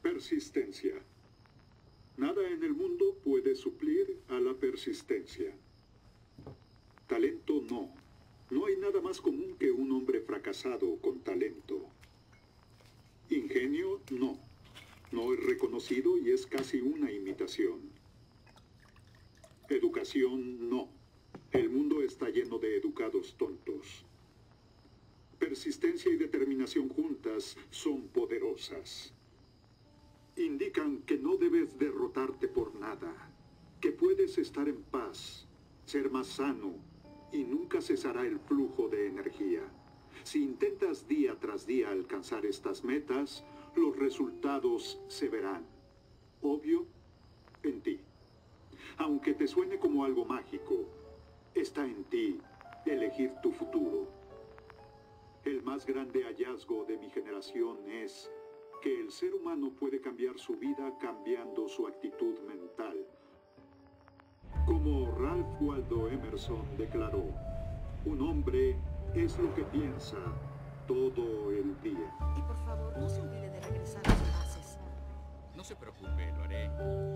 Persistencia. Nada en el mundo puede suplir a la persistencia. Talento no. No hay nada más común que un hombre fracasado con talento. Ingenio no. No es reconocido y es casi una imitación. Educación no. El mundo está lleno de educados tontos. Persistencia y determinación juntas son poderosas. Indican que no debes derrotarte por nada, que puedes estar en paz, ser más sano y nunca cesará el flujo de energía. Si intentas día tras día alcanzar estas metas, los resultados se verán. Obvio, en ti. Aunque te suene como algo mágico, está en ti elegir tu futuro. El más grande hallazgo de mi generación es que el ser humano puede cambiar su vida cambiando su actitud mental. Como Ralph Waldo Emerson declaró, un hombre es lo que piensa todo el día. Y por favor, no se olvide de regresar a sus bases. No se preocupe, lo haré.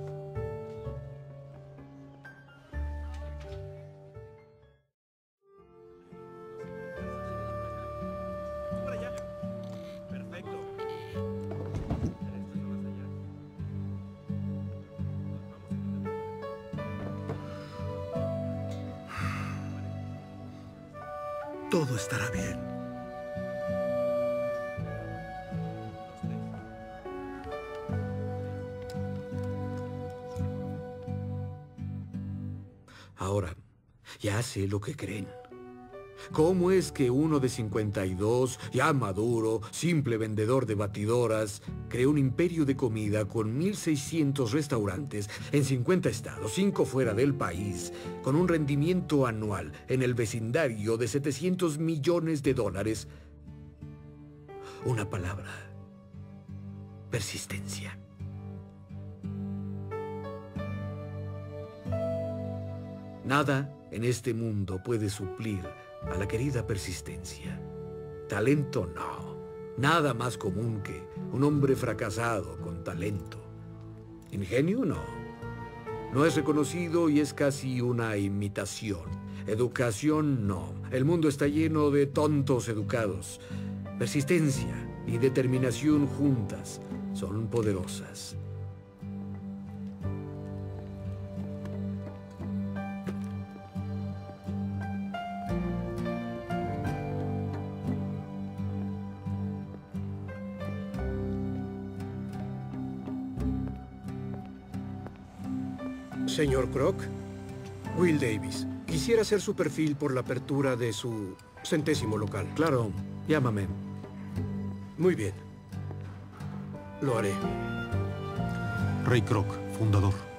Para allá. Perfecto. Todo estará bien. Ahora, ya sé lo que creen. ¿Cómo es que uno de 52, ya maduro, simple vendedor de batidoras, creó un imperio de comida con 1.600 restaurantes en 50 estados, 5 fuera del país, con un rendimiento anual en el vecindario de $700 millones? Una palabra: persistencia. Nada en este mundo puede suplir a la querida persistencia. Talento no. Nada más común que un hombre fracasado con talento. Ingenio no. No es reconocido y es casi una imitación. Educación no. El mundo está lleno de tontos educados. Persistencia y determinación juntas son poderosas. Señor Kroc, Will Davis. Quisiera hacer su perfil por la apertura de su 100º local. Claro, llámame. Muy bien. Lo haré. Ray Kroc, fundador.